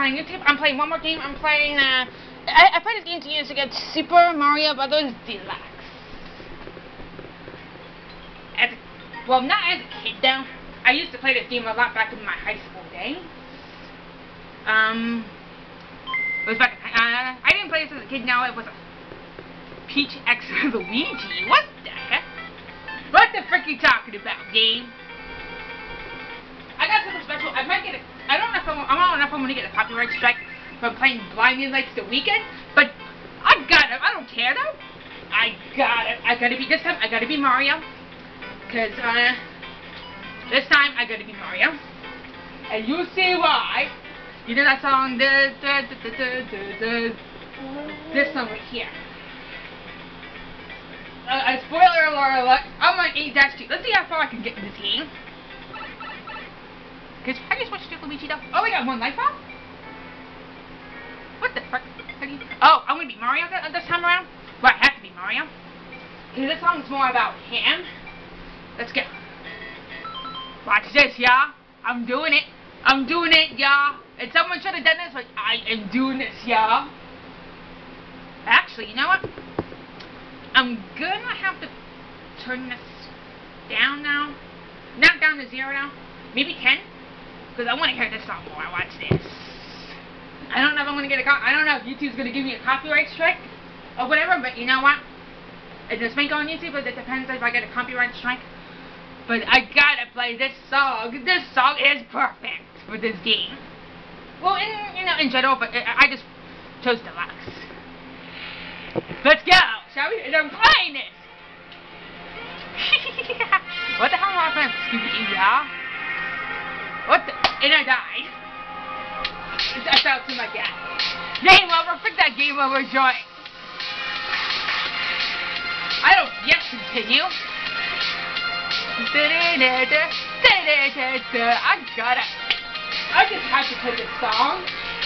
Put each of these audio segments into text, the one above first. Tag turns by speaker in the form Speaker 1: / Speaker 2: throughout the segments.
Speaker 1: on YouTube. I'm playing one more game. I'm playing, I played this game 2 years ago, Super Mario Brothers Deluxe. Well, not as a kid, though. I used to play this game a lot back in my high school days. It was back, I didn't play this as a kid, no, it was a Peach X Luigi. What the heck? What the frick are you talking about, game? I got something special. I might get I don't know if I'm going to get a copyright strike from playing Blinding Lights the Weekend, but I got it. I don't care though. I got it. This time I gotta be Mario. Cause this time I gotta be Mario. And you see why. You know that song, this song right here. Spoiler alert, I'm on 8-2. Let's see how far I can get in this game. Cause how do you switch to Luigi though? Oh, I got one life off? What the frick? Oh, I'm gonna be Mario this time around? Well, I have to be Mario. Cause this song's more about him. Let's go. Watch this, y'all. I'm doing it. I'm doing it, y'all. And someone should have done this, but I am doing this, y'all. Actually, you know what? I'm gonna have to turn this down now. Not down to 0 now. Maybe 10. Because I want to hear this song more. Watch this. I don't know if I'm gonna get I don't know if YouTube's gonna give me a copyright strike or whatever. But you know what? It just may go on YouTube, but it depends if I get a copyright strike. But I gotta play this song. This song is perfect for this game. Well, in general, but I just chose Deluxe. Let's go, shall we? And I'm playing this. What the hell am I playing? Scooby-Doo, y'all? What the? And I died. That sounds too like that. Game over. Pick that game over joint. I don't. Yes, continue. I got it. I just have to play this song.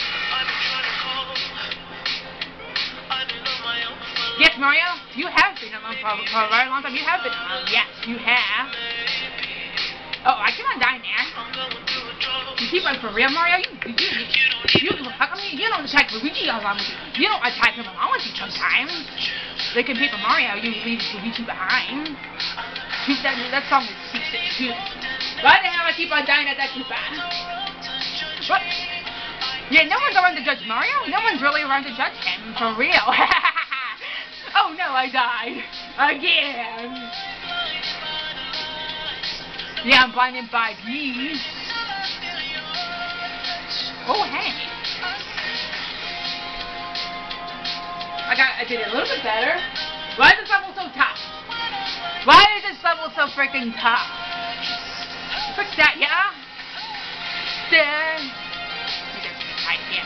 Speaker 1: Yes, Mario, you have been alone for a very long time. You have been alone. Yes, you have. Oh, I keep on dying, man. You keep on for real, Mario? How come you don't attack Luigi along with you? You don't attack him along with you sometimes. They can Paper Mario, you leave Luigi behind. That song is too. Why the hell I keep on dying at that too fast? What? Yeah, no one's around to judge Mario. No one's really around to judge him, for real. Oh no, I died. Again. Yeah, I'm blinded by these. Oh, hey. I did it a little bit better. Why is this level so tough? Why is this level so freaking tough? Fix that, yeah? There. Right here.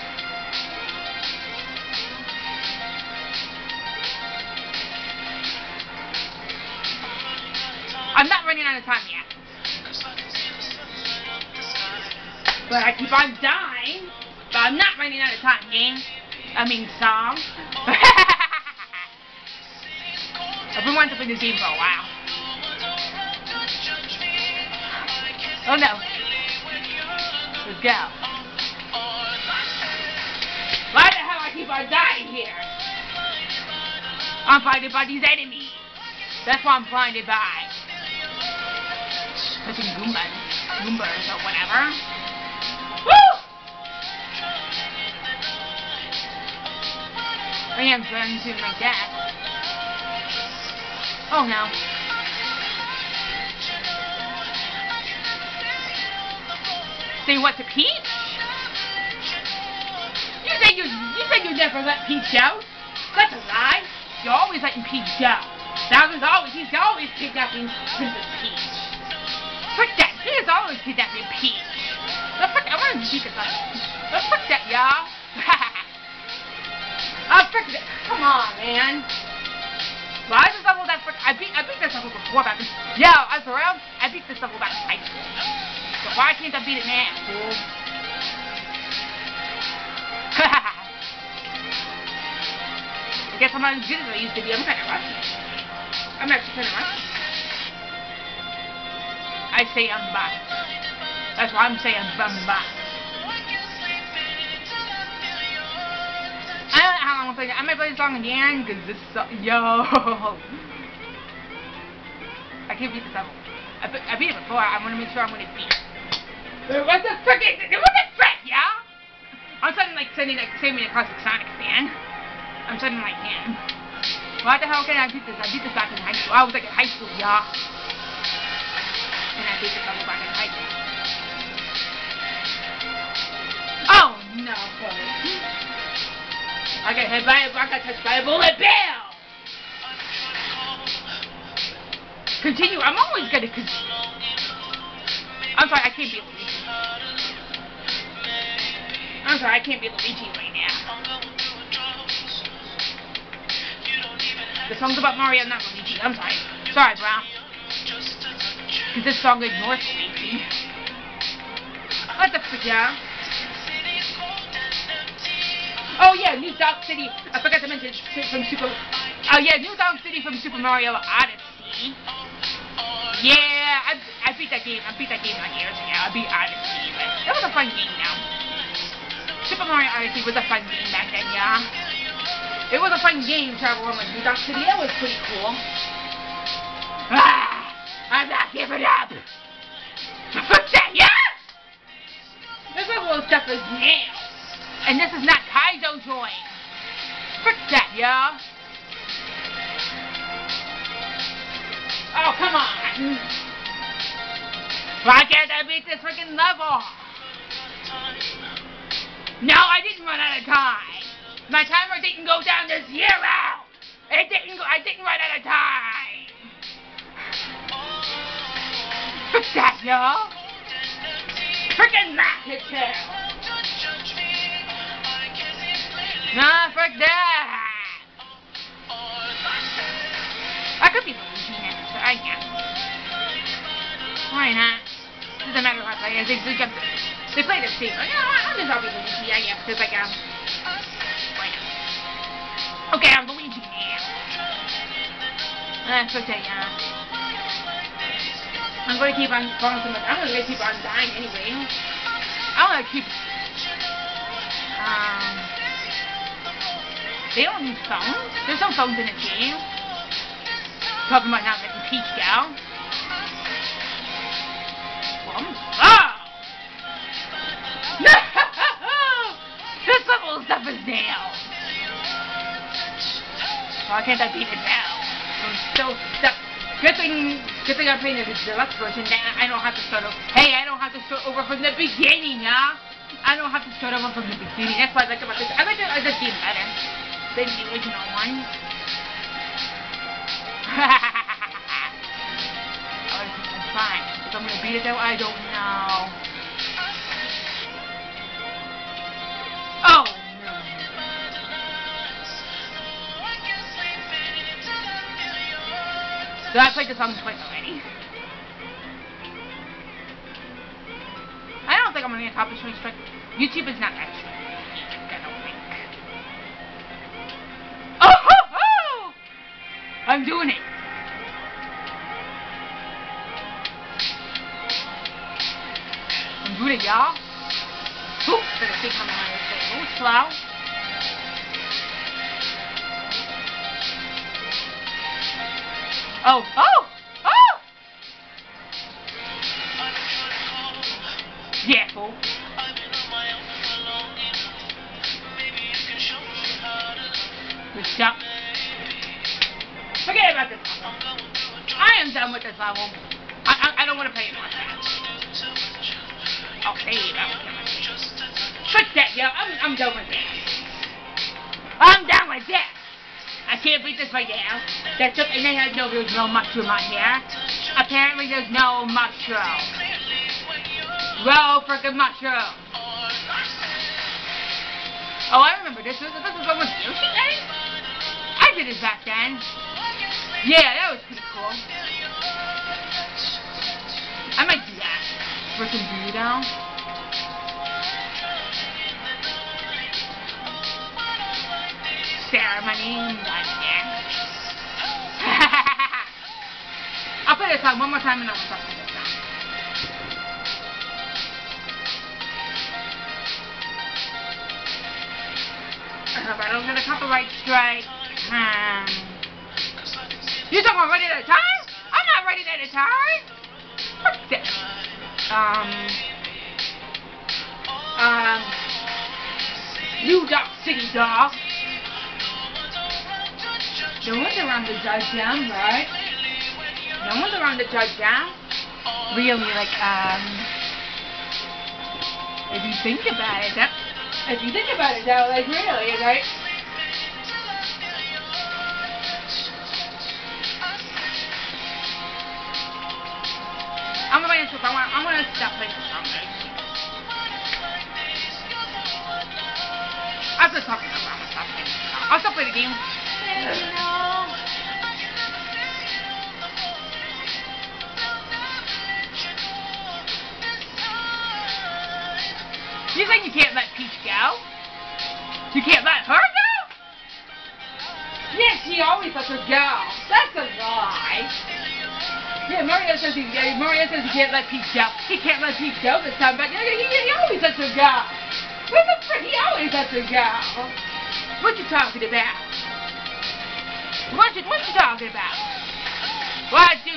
Speaker 1: I'm not running out of time yet. But I keep on dying. But I'm not running out of time, game. I mean, song. I've been wanting to play this game for a while. Oh no. Let's go. Why the hell I keep on dying here? I'm blinded by these enemies. That's what I'm blinded by. Touching Goombas or whatever. Woo! I am trying to like that. Oh no. Say what to Peach? You said you never let Peach out? That's a lie. You're always letting Peach out. He's always kidnapping Princess Peach. Frick that, he is always kidnapping Peach. The frick, I want to beat this up. The frick that, y'all. Oh, frick that. Come on, man. Why is this level that frick? I beat this level before back. Yo, as for real, I beat this level back in high school. So why can't I beat it now, dude? I guess I'm not as good as I used to be. I'm kind of rusty. I'm actually kind of rusty. I say I'm back. That's why I'm saying I'm back. might play the song again because this song, yo. I can't beat this level. I beat it before. I want to make sure I'm going to beat it. What the frick, yeah? I'm suddenly like saving a classic Sonic fan. I'm suddenly like him. What the hell can I beat this? I beat this back in high school. I was like in high school, yeah. And I beat this level back in high school. Oh no! I got hit by I got touched by a bullet bill! Continue, I'm always gonna continue. I'm sorry, I can't be Luigi. I'm sorry, I can't be Luigi right now. The song's about Mario, not Luigi. I'm sorry. Sorry, bro. Because this song ignores Luigi. What the frick, yeah? Oh yeah, New Donk City. I forgot to mention from Super. Oh yeah, New Donk City from Super Mario Odyssey. Yeah, I beat that game. I beat that game like years ago. I beat Odyssey. It was a fun game now. Super Mario Odyssey was a fun game back then, yeah. It was a fun game traveling with New Donk City. That was pretty cool. Ah, I'm not giving up. What's that? Yeah. This level of stuff is nails. And this is not Kaizo Joy. Frick that, yo. Oh, come on. Why can't I beat this freaking level? No, I didn't run out of time. My timer didn't go down to 0. It didn't go, I didn't run out of time. Frick that, yo. Frickin' magnitude. Nah, frick that! I could be Luigi next, but I can't. Why not? Doesn't matter what I play. They play the same. You know what? I'll just be Luigi, I guess, because like, why not? Okay, I'm Luigi now. That's okay, yeah. I'm gonna keep on falling so much. I'm gonna keep on dying anyway. I'm gonna keep, they don't use phones. There's no phones in the game. Talking about not letting Peach down. Oh! No! This level stuff is nailed. Why can't I beat it now? I'm so stuck. Good thing I'm playing the deluxe version. Now I don't have to start over. Hey, I don't have to start over from the beginning, yeah? I don't have to start over from the beginning. That's what I like about this. I like this game better than the original one. I'm fine. If I'm gonna beat it though, I don't know. Oh no. So I played the song twice already. I don't think I'm gonna accomplish my strike. YouTube is not actually. I don't think. I'm doing it. I'm doing it, y'all. Oop, better think I'm on this thing. Oh, slow. Oh, oh, oh! Yeah, fool. Good stuff. Forget about this level. I am done with this level. I don't want to play it more times. I'll save. I don't care. Fuck that, yo. I'm done with this. I'm done with this. I can't beat this right now. That's just, and there's no mushroom on here. Apparently there's no mushroom. No freaking mushroom. Oh, I remember this. This was almost Yoshi, right? I did this back then. Yeah, that was pretty cool. I might do that. Freaking burrito. Ceremony. I'll play this song one more time and then we'll talk about this song. don't get a copyright strike. You talking about running out of time? I'm not running out of time. What's this? New York City doll. No one's around to judge them, right? No one's around to judge them. Really, like, if you think about it, though, like, really, right? I'm gonna stop playing this song, guys. I'm just talking about I'm gonna stop playing this song. I'll stop playing the game. You think you can't let Peach go? You can't let her go? Yes, she always lets her go. That's a lie. Yeah, Mario says he can't let Peach go. He can't let Peach go this time, but he always lets her go. What the frick? He always lets her go. What you talking about? What you talking about? What you?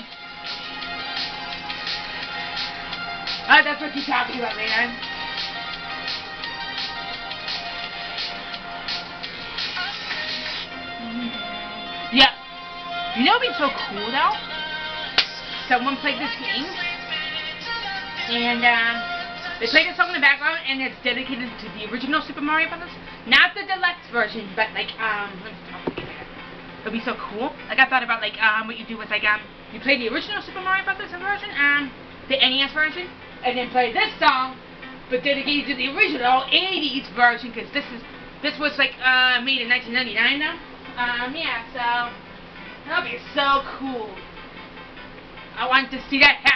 Speaker 1: That's what you're talking about, man. Yeah. You know what'd be so cool though? Someone played this game, and they played a song in the background, and it's dedicated to the original Super Mario Brothers, not the deluxe version, but like it'd be so cool. Like I thought about like what you do with like you play the original Super Mario Brothers version, the NES version, and then play this song, but dedicated to the original '80s version, because this was like made in 1999 though. Yeah, so that'd be so cool. I want to see that happen.